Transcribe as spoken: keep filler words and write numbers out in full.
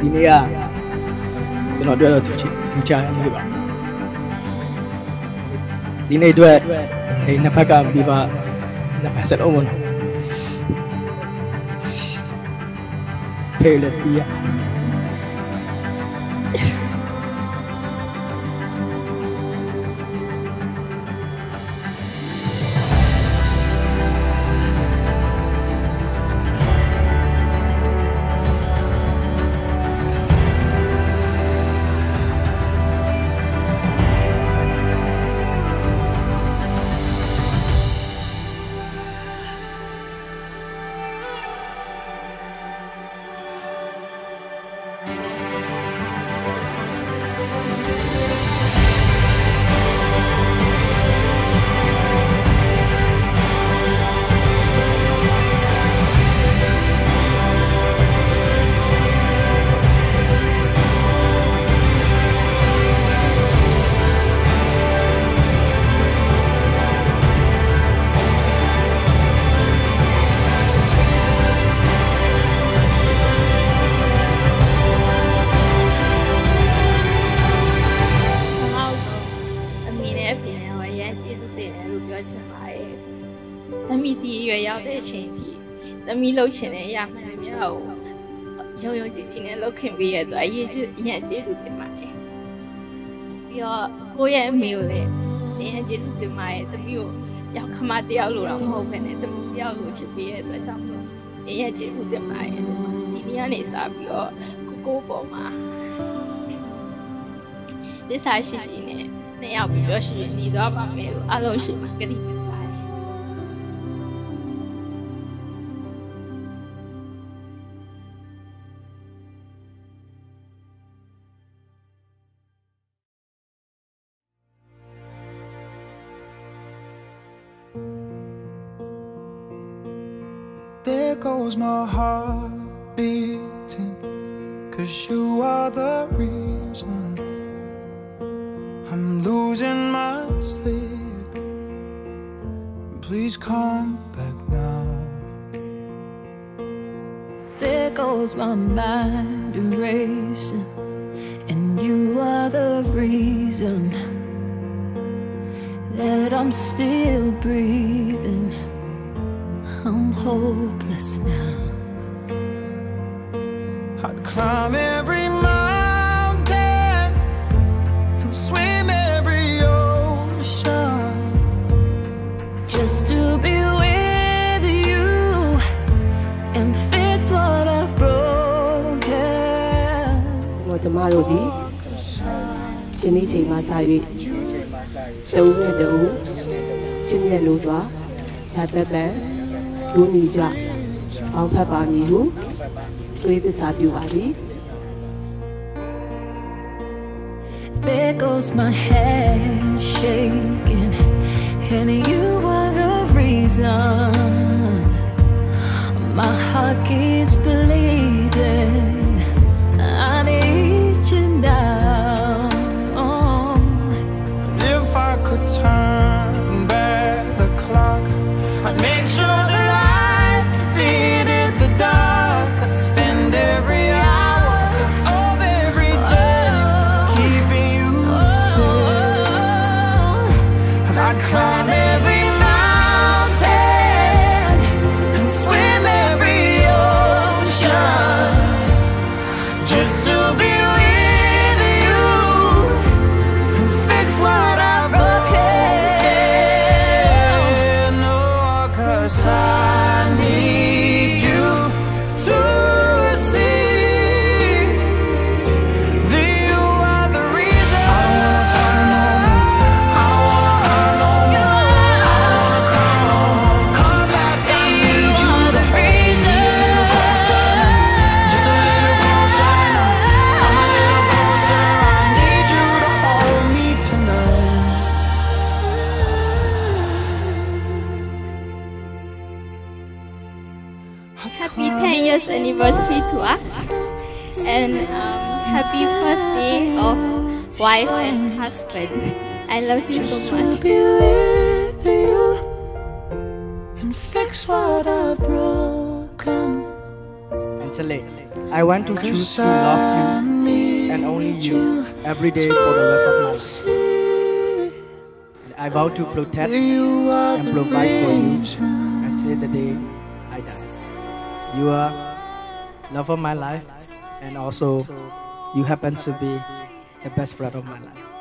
ဒီနေ့ကကျွန်တော်တွေ့တော့သူသူချာနေပါဒီနေ့အတွက်ဒီနှစ်ဖက်ကပြပါနှစ်ဖက်စလုံးမဖေးလက်ပြရသမီးဒီရွယ်ရောက်တဲ့အချိန်ကြီးသမီးလှုပ်ချင်တဲ့အရာမှန်တယ်များကိုရုံရုံကြည်ကြည်နဲ့လှုပ်ခင်ပေးရတော့အရေးကြီးအရင်ကျေးဇူးတင်ပါတယ်ပြီးတော့ကိုယ့်ရဲ့အမေကိုလည်းအရင်ကျေးဇူးတင်ပါတယ်သမီးကိုရောက်ခမတယောက်လို့တော့မဟုတ်ဘဲနဲ့သမီးတယောက်ကိုချစ်ပေးရတဲ့အတွက်ကြောင့်မို့အရင်ကျေးဇူးတင်ပါတယ်ဒီနေ့ကနေစပြီးတော့ကိုကိုပေါ်မှာဒီစားရှိရှိနဲ့နှစ်ယောက်ပြီးတော့ရှိနေသွားပါမယ်လို့အားလုံးရှိမှာကြည့် There goes my heart beating, 'cause you are the reason I'm losing my sleep. Please come back now. There goes my mind erasing, and you are the reason that I'm still breathing. I'm hopeless now. I'd climb every mountain and swim every ocean just to be with you and fix what I've broken. ကျွန်တော်ကျမတို့ဒီဒီနေ့ချိန်မှာစ၍တူနဲ့တူချင်းမြတ်လို့စွာရာသက်ပံလူမီကြအောင်ဖတ်ပါမည်ဟုတွေးသစ္စာပြုပါသည် There goes my hand shaking, and you are the reason my heart keeps bleeding. I need you now. If I could turn back the clock, I'd make sure the light defeated the dark. I'd spend every hour of every day keeping you safe, and I'd climb every mountain and swim every ocean just to be with you and fix what I've broken. Oh, 'cause I need you to see that you are the reason. I don't wanna fight no more, I don't wanna hurt no more, I don't wanna cry no more. Come back, I need you the reason. Just a little closer now, come a little closer. I need you to hold me tonight. Happy ten years anniversary to us, and um, happy first day of wife and husband. I love you so much. Be with you and fix what I've broken. ချက်လေး I want to choose to love you and only you every day for the rest of my life. And I vow to protect and provide for you until the day I die. You are love of my life, and also you happen to be the best friend of my life.